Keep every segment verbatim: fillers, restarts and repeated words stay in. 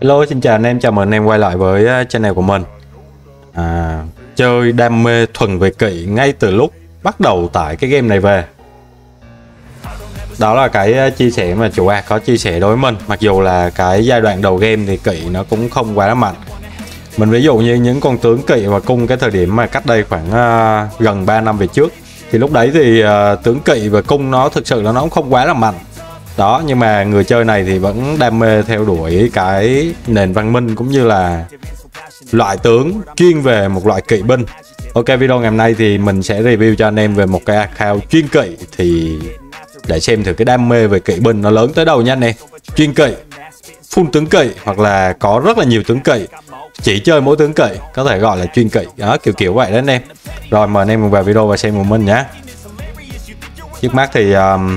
Hello, xin chào anh em, chào mừng anh em quay lại với channel của mình. à, Chơi đam mê thuần về kỵ ngay từ lúc bắt đầu tải cái game này về. Đó là cái chia sẻ mà chủ ạc có chia sẻ đối với mình. Mặc dù là cái giai đoạn đầu game thì kỵ nó cũng không quá là mạnh. Mình ví dụ như những con tướng kỵ và cung cái thời điểm mà cách đây khoảng uh, gần ba năm về trước, thì lúc đấy thì uh, tướng kỵ và cung nó thực sự là nó cũng không quá là mạnh. Đó, nhưng mà người chơi này thì vẫn đam mê theo đuổi cái nền văn minh cũng như là loại tướng chuyên về một loại kỵ binh. Ok, video ngày hôm nay thì mình sẽ review cho anh em về một cái account chuyên kỵ, thì để xem thử cái đam mê về kỵ binh nó lớn tới đâu nha anh em. Chuyên kỵ, full tướng kỵ, hoặc là có rất là nhiều tướng kỵ, chỉ chơi mỗi tướng kỵ, có thể gọi là chuyên kỵ. Đó, kiểu kiểu vậy đó anh em. Rồi mời anh em cùng vào video và xem của mình nhé. Trước mắt thì um,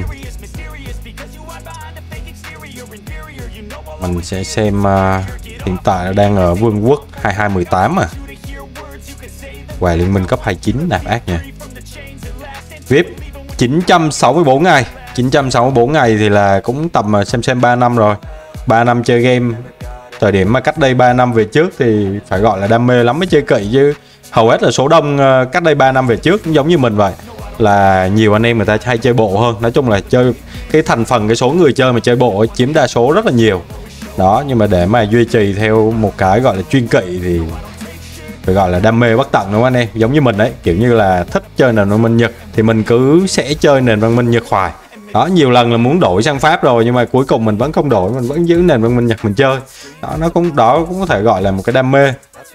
mình sẽ xem uh, hiện tại nó đang ở Vương quốc hai hai một tám à. Quà liên minh cấp hai mươi chín nạp ác nha. vê i pê chín trăm sáu mươi bốn ngày. chín trăm sáu mươi bốn ngày thì là cũng tầm xem xem ba năm rồi. ba năm chơi game. Thời điểm mà cách đây ba năm về trước thì phải gọi là đam mê lắm mới chơi kỵ, chứ hầu hết là số đông uh, cách đây ba năm về trước cũng giống như mình vậy, là nhiều anh em người ta hay chơi bộ hơn. Nói chung là chơi cái thành phần, cái số người chơi mà chơi bộ chiếm đa số rất là nhiều. Đó, nhưng mà để mà duy trì theo một cái gọi là chuyên kỵ thì phải gọi là đam mê bất tận, đúng không anh em? Giống như mình đấy, kiểu như là thích chơi nền văn minh Nhật thì mình cứ sẽ chơi nền văn minh Nhật hoài. Đó, nhiều lần là muốn đổi sang Pháp rồi nhưng mà cuối cùng mình vẫn không đổi, mình vẫn giữ nền văn minh Nhật mình chơi. Đó, nó cũng đó cũng có thể gọi là một cái đam mê.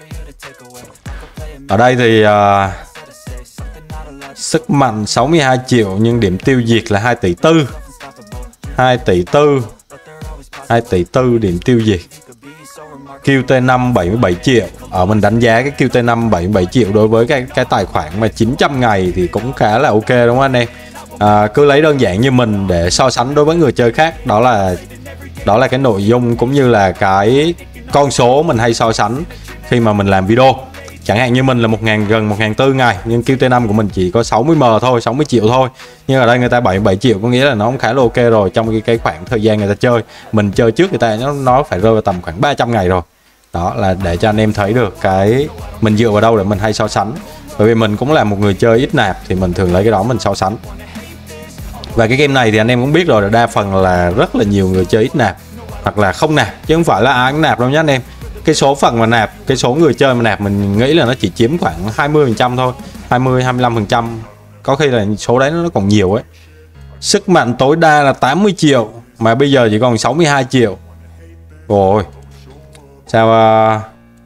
Ở đây thì uh, sức mạnh sáu mươi hai triệu nhưng điểm tiêu diệt là hai tỷ tư. hai tỷ tư. hai tỷ tư điểm tiêu diệt. Q T năm bảy mươi bảy triệu. Ở mình đánh giá cái Q T năm bảy mươi bảy triệu đối với cái cái tài khoản mà chín trăm ngày thì cũng khá là ok, đúng không anh em? À, cứ lấy đơn giản như mình để so sánh đối với người chơi khác, đó là đó là cái nội dung cũng như là cái con số mình hay so sánh khi mà mình làm video. Chẳng hạn như mình là một nghìn, gần một nghìn bốn trăm ngày, nhưng Q T năm của mình chỉ có sáu mươi M thôi, sáu mươi triệu thôi. Nhưng ở đây người ta bảy mươi bảy triệu, có nghĩa là nó cũng khá là ok rồi. Trong cái, cái khoảng thời gian người ta chơi, mình chơi trước người ta, nó, nó phải rơi vào tầm khoảng ba trăm ngày rồi. Đó là để cho anh em thấy được cái mình dựa vào đâu để mình hay so sánh. Bởi vì mình cũng là một người chơi ít nạp thì mình thường lấy cái đó mình so sánh. Và cái game này thì anh em cũng biết rồi, là đa phần là rất là nhiều người chơi ít nạp hoặc là không nạp, chứ không phải là ai cũng nạp đâu nhé anh em. Cái số phận mà nạp, cái số người chơi mà nạp mình nghĩ là nó chỉ chiếm khoảng hai mươi phần trăm thôi, hai mươi hai mươi lăm phần trăm, có khi là số đấy nó còn nhiều ấy. Sức mạnh tối đa là tám mươi triệu mà bây giờ chỉ còn sáu mươi hai triệu. Rồi sao uh...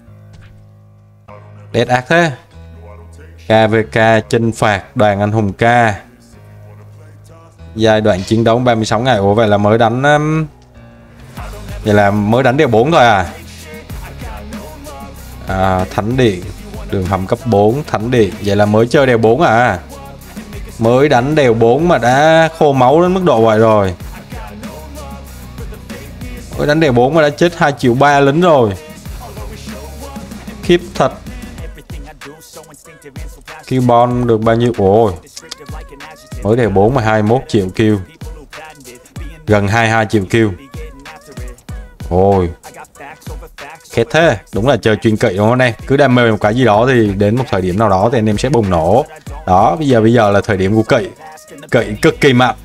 đét ác thế. K V K chinh phạt đoàn anh hùng K, giai đoạn chiến đấu ba mươi sáu ngày. Ủa vậy là mới đánh um... vậy là mới đánh đều bốn thôi à? À, thánh điện đường hầm cấp bốn, thánh điện, vậy là mới chơi đều bốn à? Mới đánh đều bốn mà đã khô máu đến mức độ vậy rồi. Mới đánh đều bốn mà đã chết hai triệu ba lính rồi. Khiếp thật. Killbon được bao nhiêu? Ôi, mới đều bốn mà hai mươi mốt triệu kill, gần hai mươi hai triệu kill. Ôi, khét thế. Đúng là chơi chuyên kỵ đúng không anh em? Cứ đam mê một cái gì đó thì đến một thời điểm nào đó thì anh em sẽ bùng nổ. Đó, bây giờ bây giờ là thời điểm của kỵ. Kỵ cực kỳ mạnh.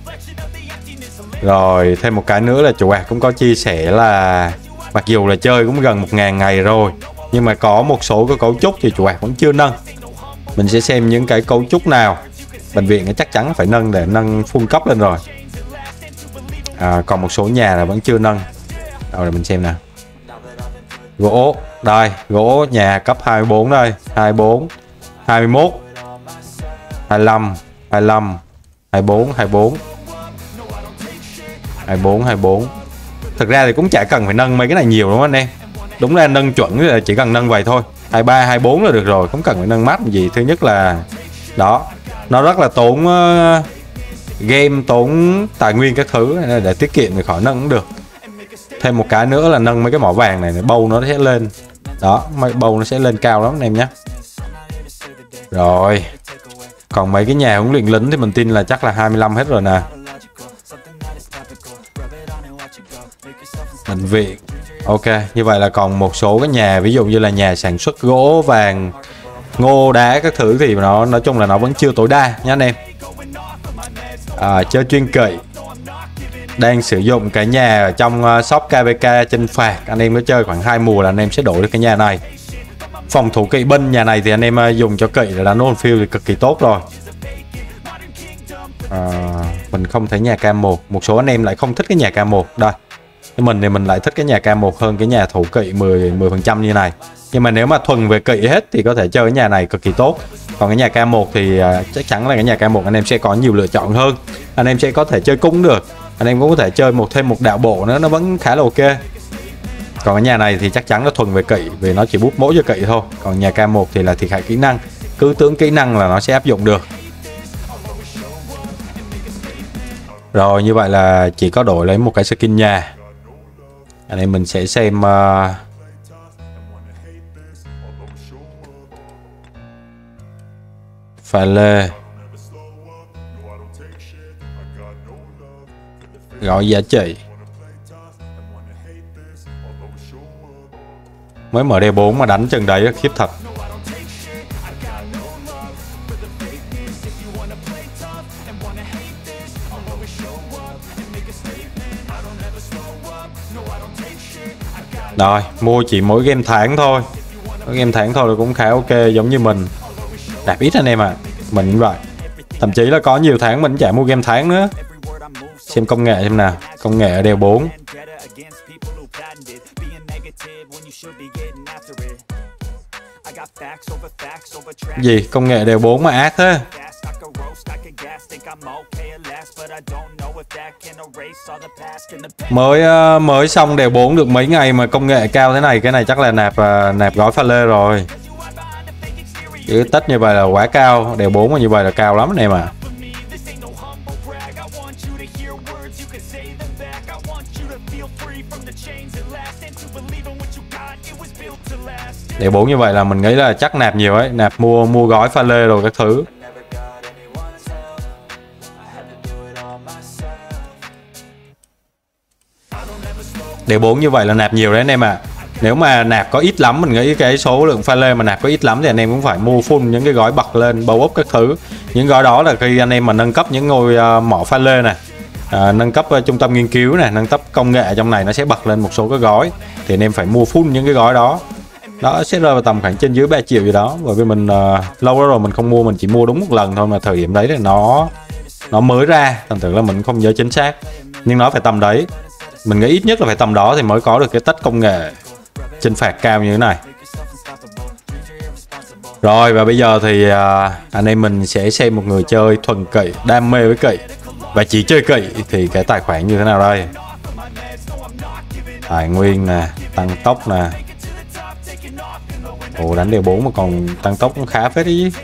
Rồi thêm một cái nữa là chủ ạc cũng có chia sẻ là mặc dù là chơi cũng gần một nghìn ngày rồi, nhưng mà có một số cái cấu trúc thì chủ ạc vẫn chưa nâng. Mình sẽ xem những cái cấu trúc nào bệnh viện chắc chắn phải nâng để nâng full cấp lên rồi. À, còn một số nhà là vẫn chưa nâng. Rồi mình xem nào. Gỗ, đây, gỗ nhà cấp hai mươi bốn đây, hai mươi bốn, hai mươi mốt, hai mươi lăm, hai mươi lăm, hai mươi bốn, hai mươi bốn, hai mươi bốn, hai mươi bốn. Thực ra thì cũng chả cần phải nâng mấy cái này nhiều đúng không anh em? Đúng là nâng chuẩn là chỉ cần nâng vậy thôi. hai mươi ba, hai mươi bốn là được rồi, không cần phải nâng mát gì. Thứ nhất là đó, nó rất là tốn uh, game, tốn tài nguyên các thứ, để tiết kiệm thì khỏi nâng cũng được. Thêm một cái nữa là nâng mấy cái mỏ vàng này, bâu nó sẽ lên. Đó, mấy bâu nó sẽ lên cao lắm anh em nhé. Rồi, còn mấy cái nhà huấn luyện lính thì mình tin là chắc là hai mươi lăm hết rồi nè. Bệnh viện Ok, như vậy là còn một số cái nhà, ví dụ như là nhà sản xuất gỗ, vàng, ngô, đá các thứ thì nó nói chung là nó vẫn chưa tối đa nhá anh em. À, chơi chuyên kỵ đang sử dụng cái nhà ở trong uh, shop ca vê ca chinh phạt, anh em có chơi khoảng hai mùa là anh em sẽ đổi được cái nhà này. Phòng thủ kỵ binh nhà này thì anh em uh, dùng cho kỵ là đánh on field thì cực kỳ tốt rồi. À, mình không thấy nhà K một, một số anh em lại không thích cái nhà K một đây. Mình thì mình lại thích cái nhà K một hơn cái nhà thủ kỵ mười phần trăm như này. Nhưng mà nếu mà thuần về kỵ hết thì có thể chơi cái nhà này cực kỳ tốt. Còn cái nhà K một thì uh, chắc chắn là cái nhà K một anh em sẽ có nhiều lựa chọn hơn. Anh em sẽ có thể chơi cung được, anh em cũng có thể chơi một thêm một đạo bộ nữa, nó vẫn khá là ok. Còn cái nhà này thì chắc chắn là thuần về kỵ, vì nó chỉ bút mỗi cho kỵ thôi. Còn nhà K một thì là thiệt hại kỹ năng, cứ tướng kỹ năng là nó sẽ áp dụng được. Rồi như vậy là chỉ có đổi lấy một cái skin nhà. Anh em mình sẽ xem uh, pha lê, gọi giá trị. Mới mở D bốn mà đánh chừng đấy khiếp thật. Rồi, mua chỉ mỗi game tháng thôi. Mỗi game tháng thôi là cũng khá ok, giống như mình. Đạp ít anh em à. Mình cũng vậy. Thậm chí là có nhiều tháng mình chả mua game tháng nữa. Xem công nghệ xem nào. Công nghệ ở D bốn. Gì? Công nghệ D bốn mà ác thế. Mới uh, mới xong D bốn được mấy ngày mà công nghệ cao thế này. Cái này chắc là nạp uh, nạp gói pha lê rồi. Chứ tất như vậy là quá cao. D bốn mà như vậy là cao lắm anh em à. D bốn như vậy là mình nghĩ là chắc nạp nhiều ấy, nạp mua mua gói pha lê rồi các thứ. D bốn như vậy là nạp nhiều đấy anh em à. Nếu mà nạp có ít lắm, mình nghĩ cái số lượng pha lê mà nạp có ít lắm thì anh em cũng phải mua full những cái gói bật lên, bow up các thứ. Những gói đó là khi anh em mà nâng cấp những ngôi uh, mỏ pha lê này, uh, nâng cấp uh, trung tâm nghiên cứu này, nâng cấp công nghệ trong này nó sẽ bật lên một số cái gói. Thì anh em phải mua full những cái gói đó. Đó sẽ rơi vào tầm khoảng trên dưới ba triệu gì đó. Bởi vì mình uh, lâu đó rồi mình không mua, mình chỉ mua đúng một lần thôi, mà thời điểm đấy thì nó nó mới ra, thành thử là mình không nhớ chính xác. Nhưng nó phải tầm đấy. Mình nghĩ ít nhất là phải tầm đó thì mới có được cái tất công nghệ chinh phạt cao như thế này. Rồi và bây giờ thì uh, anh em mình sẽ xem một người chơi thuần kỵ, đam mê với kỵ và chỉ chơi kỵ thì cái tài khoản như thế nào đây. Tài nguyên nè, tăng tốc nè. Ồ, đánh D bốn mà còn tăng tốc cũng khá phết đấy chứ.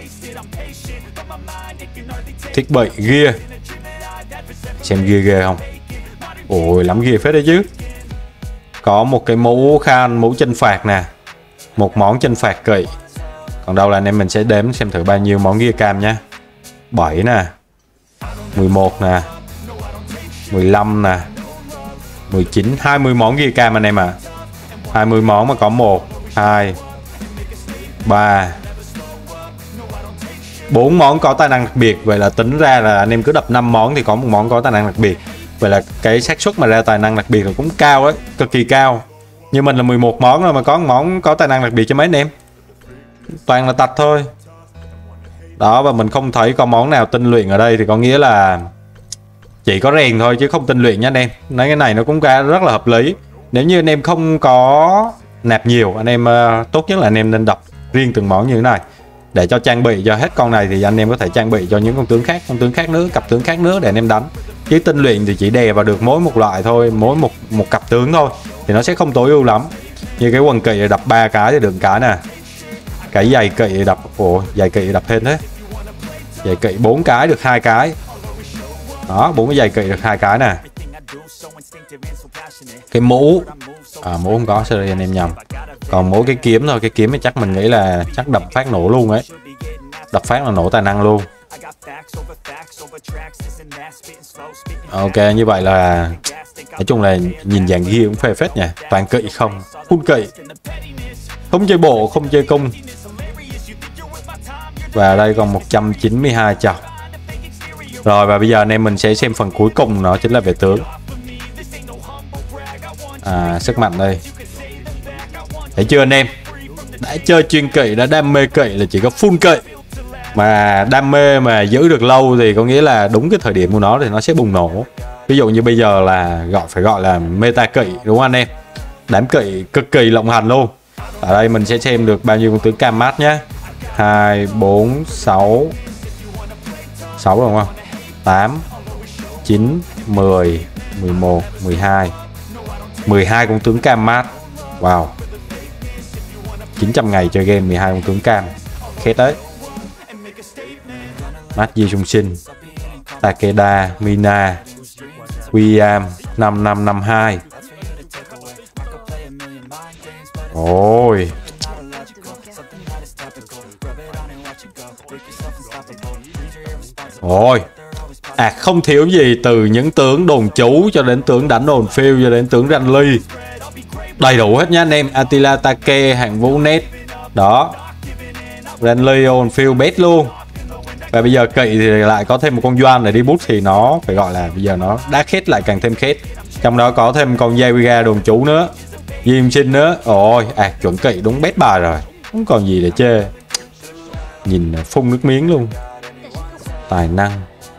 Thiết bị gear. Xem gear ghê không. Ôi lắm gear phết đấy chứ. Có một cái mũ khan, mũ chinh phạt nè. Một món chinh phạt kỵ. Còn đâu là anh em mình sẽ đếm xem thử bao nhiêu món gear cam nha. bảy nè, mười một nè, mười lăm nè, mười chín, hai mươi món gear cam anh em à. hai mươi món mà có một, hai, ba, bốn món có tài năng đặc biệt. Vậy là tính ra là anh em cứ đập năm món thì có một món có tài năng đặc biệt. Vậy là cái xác suất mà ra tài năng đặc biệt là cũng cao ấy, cực kỳ cao. Như mình là mười một món rồi mà có một món có tài năng đặc biệt cho mấy anh em. Toàn là tạch thôi. Đó, và mình không thấy có món nào tinh luyện ở đây thì có nghĩa là chỉ có rèn thôi chứ không tinh luyện nha anh em. Nói cái này nó cũng rất là hợp lý. Nếu như anh em không có nạp nhiều, anh em uh, tốt nhất là anh em nên đập riêng từng món như thế này để cho trang bị cho hết con này thì anh em có thể trang bị cho những con tướng khác, con tướng khác nữa, cặp tướng khác nữa để anh em đánh. Chứ tinh luyện thì chỉ đè vào được mỗi một loại thôi, mỗi một một cặp tướng thôi thì nó sẽ không tối ưu lắm. Như cái quần kỵ đập ba cái thì được cái nè. Cái giày kỵ đập, ủa giày kỵ đập thêm thế. Giày kỵ bốn cái được hai cái. Đó, bốn cái giày kỵ được hai cái nè. Cái mũ à, mũ không có, sorry anh em nhầm. Còn mỗi cái kiếm thôi, cái kiếm thì chắc mình nghĩ là chắc đập phát nổ luôn ấy. Đập phát là nổ tài năng luôn. Ok, như vậy là nói chung là nhìn dàn ghi cũng phê phết nha. Toàn kỵ không, full kỵ, không chơi bộ, không chơi cung. Và đây còn một trăm chín mươi hai chọc. Rồi và bây giờ anh em mình sẽ xem phần cuối cùng, nó chính là về tướng. À, sức mạnh đây. Thấy chưa anh em? Đã chơi chuyên kỵ, đã đam mê kỵ là chỉ có full kỵ. Mà đam mê mà giữ được lâu thì có nghĩa là đúng cái thời điểm của nó thì nó sẽ bùng nổ. Ví dụ như bây giờ là gọi phải gọi là meta kỵ, đúng không anh em? Đám kỵ cực kỳ lộng hành luôn. Ở đây mình sẽ xem được bao nhiêu con tướng cam mát nhé. Hai, bốn, sáu, sáu đúng không? Tám, chín, mười, mười một, mười hai, mười hai con tướng cam mát. Wow, chín trăm ngày chơi game mười hai con tướng cam, khét đấy. Mát Di Trung Sinh, Takeda, Mina, William năm năm năm hai. Ôi, ôi, à không thiếu gì, từ những tướng đồn chú cho đến tướng đánh đồn phiêu cho đến tướng rally, đầy đủ hết nhá anh em. Attila Take, hạng vũ net đó, rally đồn phiêu bét luôn. Và bây giờ kỵ thì lại có thêm một con Doan để đi bút, thì nó phải gọi là bây giờ nó đã khét lại càng thêm khét. Trong đó có thêm con Yaviga đồn chú nữa, Diêm Sinh nữa. Ôi, à chuẩn kỵ đúng bét bài rồi, không còn gì để chê. Nhìn phun nước miếng luôn. Tài năng,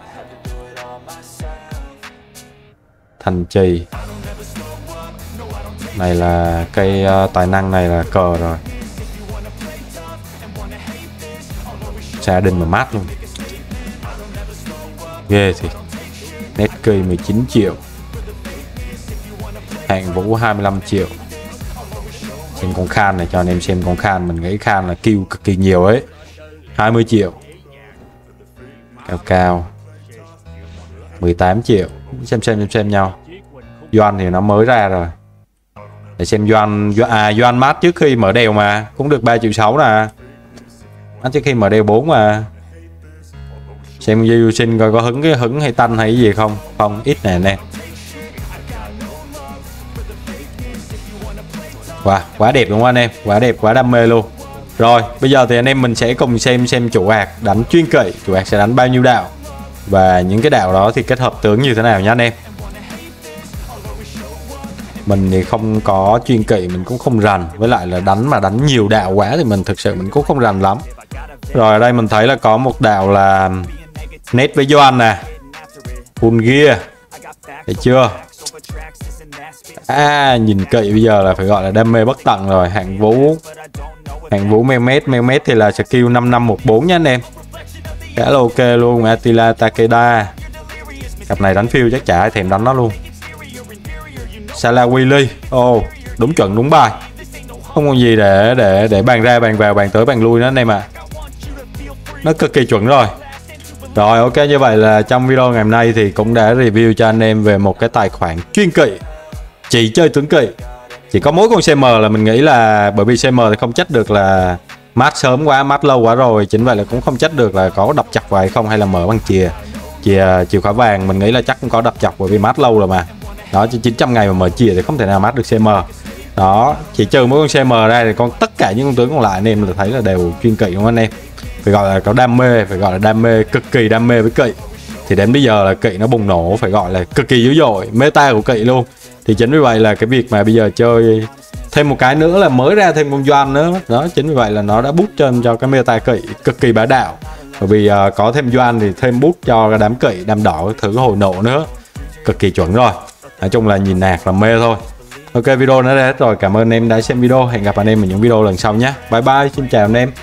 thành trì này là cây uh, tài năng này là cờ rồi. Gia đình mà mát luôn, ghê thì. Nét cây mười chín triệu, hạng vũ hai mươi lăm triệu. Xem con Khan này cho anh em xem con Khan, mình nghĩ Khan là kill cực kỳ nhiều ấy. Hai mươi triệu, cao cao mười tám triệu. Xem xem xem xem nhau. Doan thì nó mới ra rồi, để xem Doan. À Doan mát trước khi mở đèo mà cũng được ba triệu sáu nè, mát trước khi mở đèo bốn mà. Xem Duy Sinh coi có hứng cái hứng hay tanh hay cái gì không. Không, ít nè nè. Wow, quá đẹp đúng không anh em, quá đẹp, quá đam mê luôn. Rồi bây giờ thì anh em mình sẽ cùng xem xem chủ ạc đánh chuyên kỵ, chủ ạc sẽ đánh bao nhiêu đạo, và những cái đạo đó thì kết hợp tướng như thế nào nhá anh em. Mình thì không có chuyên kỵ, mình cũng không rành, với lại là đánh mà đánh nhiều đạo quá thì mình thực sự mình cũng không rành lắm. Rồi ở đây mình thấy là có một đạo là Nét với Doan nè, full gear, thấy chưa? À nhìn kỵ bây giờ là phải gọi là đam mê bất tận rồi. Hạng vũ, hạng vũ Mehmet, Mehmet thì là skill năm năm một bốn nha anh em, khá là ok luôn. Attila Takeda, cặp này đánh phiêu chắc chả ai thèm đánh nó luôn. Salah Willy, ồ oh, đúng chuẩn đúng bài, không còn gì để để để bàn ra bàn vào bàn tới bàn lui nữa anh em ạ, à. Nó cực kỳ chuẩn rồi. Rồi ok, như vậy là trong video ngày hôm nay thì cũng đã review cho anh em về một cái tài khoản chuyên kỵ, chỉ chơi tướng kỵ. Chỉ có mỗi con xê em là mình nghĩ là bởi vì xê em thì không trách được là mát sớm quá, mát lâu quá rồi, chính vậy là cũng không trách được là có đập chặt vào hay không, hay là mở bằng chìa chìa chìa khóa vàng. Mình nghĩ là chắc cũng có đập chặt bởi vì mát lâu rồi mà. Đó, chỉ chín trăm ngày mà mở chìa thì không thể nào mát được xê em. Đó, chỉ trừ mỗi con xê em ra thì con tất cả những con tướng còn lại anh em là thấy là đều chuyên kỵ đúng không anh em. Phải gọi là có đam mê, phải gọi là đam mê, cực kỳ đam mê với kỵ. Thì đến bây giờ là kỵ nó bùng nổ, phải gọi là cực kỳ dữ dội, meta của kỵ luôn. Thì chính vì vậy là cái việc mà bây giờ chơi thêm một cái nữa là mới ra thêm con Doan nữa. Đó, chính vì vậy là nó đã boost chân cho cái meta kỵ cực kỳ bá đạo. Bởi vì uh, có thêm Doan thì thêm boost cho cái đám kỵ, đám đỏ, thứ hồi nổ nữa. Cực kỳ chuẩn rồi. Nói chung là nhìn nạc là mê thôi. Ok, video nó đã hết rồi. Cảm ơn anh em đã xem video. Hẹn gặp anh em ở những video lần sau nhé. Bye bye, xin chào anh em.